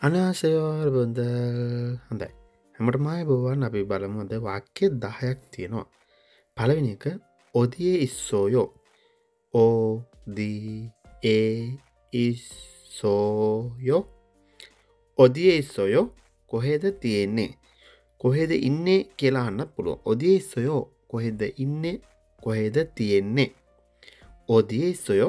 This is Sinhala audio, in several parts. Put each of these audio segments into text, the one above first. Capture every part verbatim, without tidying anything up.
안녕하세요 여러분들. හොඳයි. හැමෝටම ආයුබෝවන්. අපි බලමු අද වාක්‍ය දහයක් තියෙනවා. පළවෙනි එක ඔදියේ ඉස්සෝයෝ. ඔදියේ ඉස්සෝයෝ. ඔදියේ ඉස්සෝයෝ කොහෙද තියෙන්නේ? කොහෙද ඉන්නේ කියලා අහන්නත් පුළුවන්. ඔදියේ ඉස්සෝයෝ කොහෙද ඉන්නේ? කොහෙද තියෙන්නේ? ඔදියේ ඉස්සෝයෝ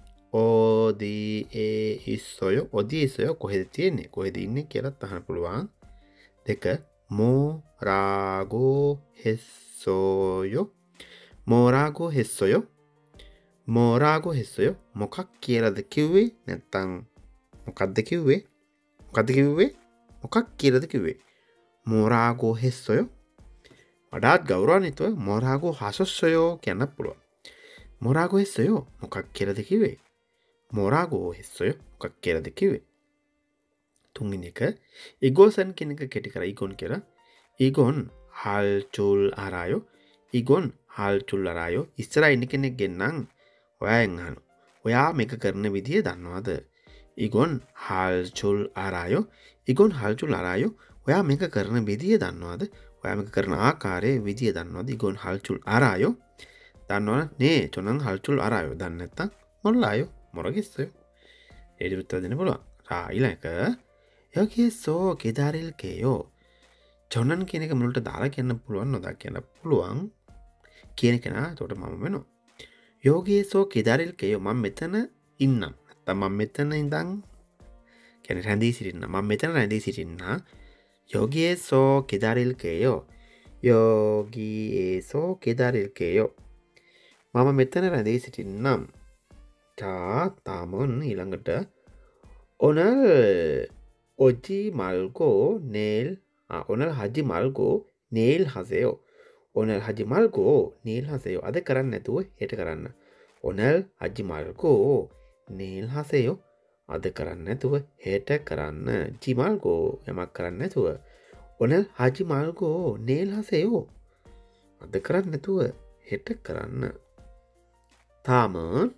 ඔදියේ ඉස්සෝයෝ ඔදියේ ඉස්සෝයෝ කොහෙද තියෙන්නේ? කොහෙද ඉන්නේ කියලාත් අහන්න පුළුවන්. දෙක මොරාගෝ හෙස්සෝයෝ. මොරාගෝ හෙස්සෝයෝ. මොරාගෝ හෙස්සෝයෝ මොකක් කියලාද කිව්වේ? නැත්තම් මොකක්ද කිව්වේ? මොකක්ද කිව්වේ? මොකක් කියලාද කිව්වේ? මොරාගෝ හෙස්සෝයෝ. වඩාත් ගෞරවාන්විතව මොරාගෝ හසස්සෝයෝ කියන්න පුළුවන්. මොරාගෝ හෙස්සෝයෝ මොකක් කියලාද කිව්වේ? මොරාගෝ හෙස්සෝයෝ මොකක් කියලාද කිව්වේ? තුන්වෙනි එක ඉගෝසන් කියන එක කෙටි කරලා ඉගොන් කියලා. ඉගොන් හල්චුල් අරායෝ. ඉගොන් හල්චුල් අරායෝ. ඉස්සරහ ඉන්න කෙනෙක් ගෙන්නම් ඔයාෙන් අහනවා. ඔයා මේක කරන විදිය දන්නවද? ඉගොන් හල්චුල් අරායෝ. ඉගොන් හල්චුල් අරායෝ. ඔයා මේක කරන විදිය දන්නවද? ඔයා මේක කරන ආකාරයේ විදිය දන්නවද? ඉගොන් හල්චුල් අරායෝ. දන්නවද? නේ චොනන් හල්චුල් අරායෝ. දන්නේ නැත්තම් මොල්ලායෝ මොරගෙස්සයෝ. ඒකට උත්තර දෙන්න පුළුවන්. ආ ඊළඟ යෝගියසෝ කෙදාරිල්කේයෝ. ජොනන් කියන එක මුලට දාලා කියන්න පුළුවන් නොදා කියන්න පුළුවන් කියන කෙනා එතකොට මම වෙනවා. යෝගියසෝ කෙදාරිල්කේයෝ මම මෙතන ඉන්නම්. නැත්නම් මම මෙතන ඉඳන් කියන්නේ රැඳී සිටින්න. මම මෙතන රැඳී සිටින්න. යෝගියසෝ කෙදාරිල්කේයෝ. යෝගියසෝ කෙදාරිල්කේයෝ. මම මෙතන රැඳී සිටින්නම්. තා තාමොන් ඊළඟට 오늘 오지 말고 내일 아 오늘 하지 말고 내일 하세요. 오늘 하지 말고 내일 하세요. අද කරන්න නැතුව හෙට කරන්න. 오늘 하지 말고 내일 하세요. අද කරන්න නැතුව හෙට කරන්න. 지 말고 යමක් කරන්න නැතුව. 오늘 하지 말고 내일 하세요. අද කරන්න නැතුව හෙට කරන්න. 다음은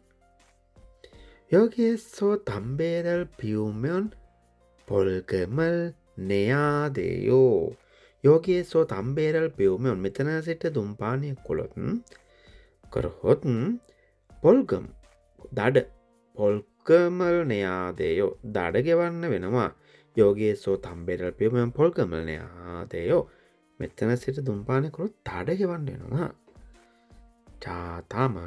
여기에서 담배를 피우면 벌금을 내야 돼요. 여기에서 담배를 피우면 මෙතන සිට දුම්පානය කළොත් කරහොත් 벌금 දඩ 벌금을 내야 돼요. දඩ ගෙවන්න වෙනවා. 여기에서 담배를 피우면 벌금을 내야 돼요. මෙතන සිට දුම්පානය කළොත් දඩ ගෙවන්න වෙනවා. 자 다음은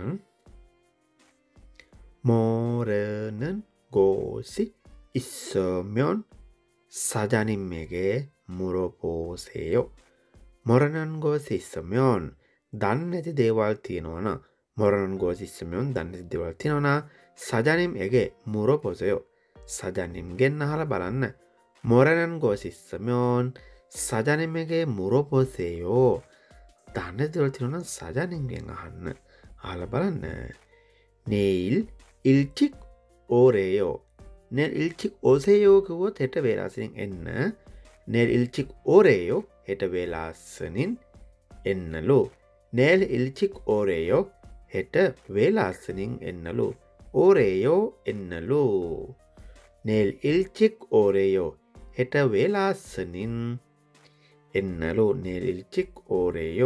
모르는 곳이 있으면 사장님에게 물어보세요. 모르는 곳이 있으면 단내지 대화할 티노나 모르는 곳이 있으면 단내지 대화할 티노나 사장님에게 물어보세요. 사장님께 나하라 바란나 모르는 곳이 있으면 사장님에게 물어보세요. 단내지 대화할 티노나 사장님께 나하라 하라 바란나 내일 일찍 오래요. 내일 일찍 오세요. 그거 හෙට වේලාසනින් එන්න. 내일 일찍 오래요. හෙට වේලාසනින් එන්නලු. 내일 일찍 오래요. හෙට වේලාසනින් එන්නලු. 오래요 එන්නලු. 내일 일찍 오래요. හෙට වේලාසනින් එන්නලු. 내일 일찍 오래요.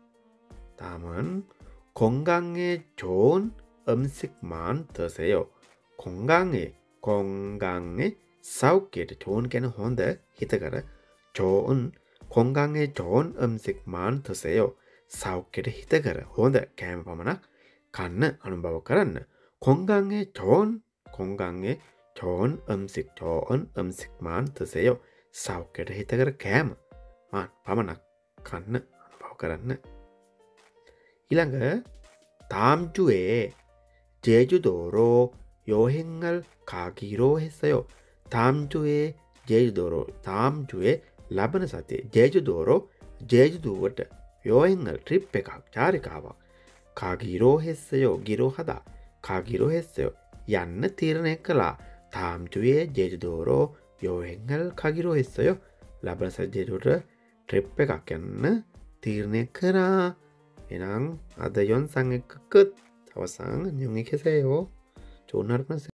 다음은 건강에 좋은 음식만 드세요. 건강에 건강에 සෞඛ්‍යයට 좋은 කියන හොඳ හිතකර 좋은 건강에 좋은 음식만 드세요. සෞඛ්‍යයට හිතකර හොඳ කෑම පමණක් කන්න අනුභව කරන්න. 건강에 좋은 건강에 좋은 음식 좋은 음식만 드세요. සෞඛ්‍යයට හිතකර කෑම පමණක් කන්න අනුභව කරන්න. ඊළඟ 다음 주에 제주도로 여행을 가기로 했어요. 다음 주에 제주도로 다음 주에 라බන සතියේ 제주도로 제주도වට 여행을 트립 එකක් චාරිකාවක් 가기로 했어요. 기로 하다 가기로 했어요. යන්න තීරණය කළා. 다음 주에 제주도로 여행을 가기로 했어요. 라බන සතියේ 제주도ට 트립 එකක් යන්න තීරණය කරා. එහෙනම් අද 영상 එක 끝. අවසන් 안녕히 계세요. 좋은 하루 보내세요.